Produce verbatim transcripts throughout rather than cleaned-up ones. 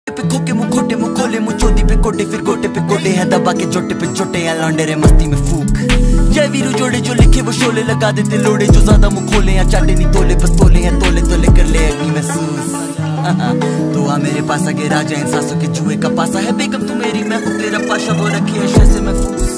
पे खोके मुँह खोटे मुँह खोले मुँह चोटी पे कोटे फिर गोटे पे कोटे हैं दबा के जोटे पे जोटे या लौंडे रे मस्ती में फूक। जय वीरू जोड़े जो लिखे वो शोले लगा देते लोड़े जो ज्यादा मुँह खोले या चाटे नहीं तोले बस तोले हैं तोले तोले कर ले अग्नि महसूस। तो आ मेरे पास आगे राजा इन सांसों के जुए का पासा है बेगम तू मेरी मैं हूँ तेरा पाशा वो रखी है शैसे महफूज।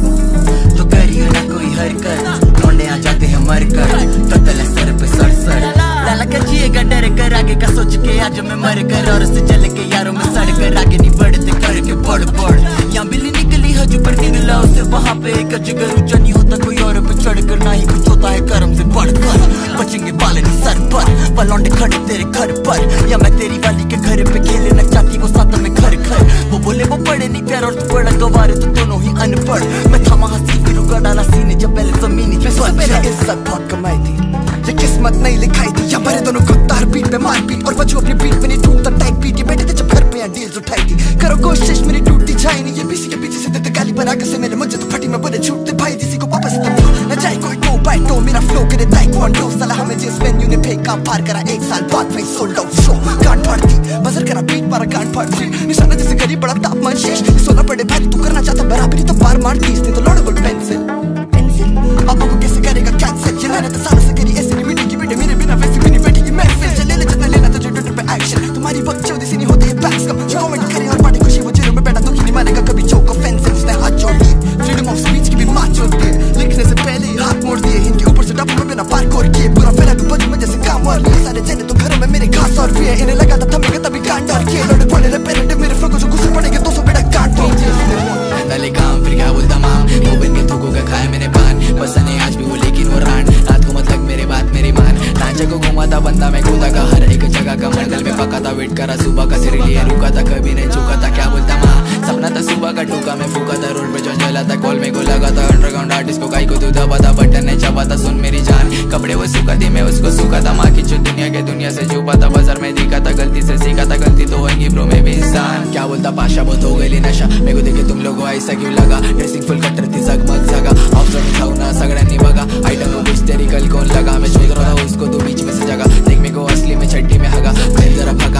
जो करी है ना कोई हरकत लौंडे आ जाते हैं मर कर कतल है सर पे सड़ सड़ लाला का जिएगा डर कर आगे का सोच के आज मैं मर कर और उससे चल के यारों में सड़ कर आगे नहीं बढ़ते करके बढ़ बढ़ यहाँ बिल्ली निकली हज पर निकला उसे वहाँ पे एक जिगर ऊंचा नहीं होता कोई और पे चढ़ कर ना ही कुछ होता है कर्म से बढ़ कर बचेंगे बाले नहीं सर पर पलौंडे खड़े तेरे घर पर या मैं तेरी वाली के घर पे खेले न चाहती वो साथ में घर घर वो बोले वो पढ़े नहीं प्यार और तू बड़ा गवार तो दोनों ही अनपढ़ मैं थामा हंसी फिर उगा डाला सीने जब पहले जमीनी पहले इज्जत बहुत कमाई थी ये किस्मत नहीं लिखाई थी या भरे दोनों को तार पीट पे मार पीट और बचो अपनी पीठ पे नहीं टूटता टाइट पीट ये बैठे थे जब घर पे यहाँ डील्स उठाई थी करो कोशिश मेरी टूटती जाए नहीं ये पीछे के पीछे से देते गाली पर आगे से मेरे मुझे तो फटी में बोले छूटते भाई जिसी को वापस न जाए कोई टो बाय टो मेरा फ्लो करे ताइक्वांडो साला हमें जिस वेन्यू ने फेक काम पार करा एक साल बाद में सोल्ड आउट शो गांड फाड़ती बजर करा बीट मारा गांड फाड़ती निशाना जैसे गरीब बड़ा तापमान शेष सोना पड़े भाई तू करना चाहता बराबरी तो पार मार दी इसने तो लौड़ेबल पेंसिल पेंसिल अब को कैसे करेगा कैंसिल ये मैंने तो सालों से करी ऐसे नहीं मिटी की बेटे मेरे बिना वैसे भी नहीं बैठी मैं फिर चले ले जितना लेना तो जो ट्विटर पे एक्शन तुम्हारी वक्त चौधरी सी नहीं होती है बैक्स कम जो कमेंट करे और पार्टी खुशी वो जेरों में बैठा दुखी नहीं मानेगा कभी चौक ऑफेंसिव उसने हाथ जोड़ दिए फ्रीडम ऑफ स्पीच की भी मार जोड़ दिए लिखने से पहले ही हाथ मोड़ दिए इनके ऊपर से डब्बू में बिना पार कोर किए पूरा फैला तो बजू में जैसे काम और लिए सारे चले तो घरों में मेरे घास और भी है इन्हें लगा था थमेगा तभी कांड और किए लोडे पड़े रे पेरेंट मेरे फ्लो को जो गुस्से पड़ेंगे दो सौ बेटा काट दो पहले काम फिर क्या बोलता माम वो बन के थूको का खाया मैंने पान पसंद है आज भी वो लेकिन वो रान रात को मतलब मेरे बात मेरी मान ढांचे को घुमाता बंदा मैं कूदा का हर एक जगह का मर्दल में पका था वेट करा सुबह का सिर लिए रुका था कभी नहीं चुका था क्या बोलता माँ सपना था सुबह का ठोका मैं फूका था रोड पे जो जला था कॉल में को लगा था अंडरग्राउंड आर्टिस्ट को गाय को दूधा पता बटन नहीं छपा था सुन मेरी जान कपड़े वो सूखा थी मैं उसको सूखा था माँ की जो दुनिया के दुनिया से छुपा था बाजार में दिखा था गलती से सीखा था गलती तो होंगी ब्रो में भी इंसान क्या बोलता पाशा बहुत हो गई नशा मेरे को देखे तुम लोगों ऐसा क्यों लगा ड्रेसिंग फुल कटर थी जगमग जगा ऑप्शन खाऊ ना सगळ्यांनी बघा आइटम को कुछ तेरी कल कौन लगा मैं सोच रहा था उसको तो बीच में से जगह देख मेरे को असली में छट्टी में हगा जरा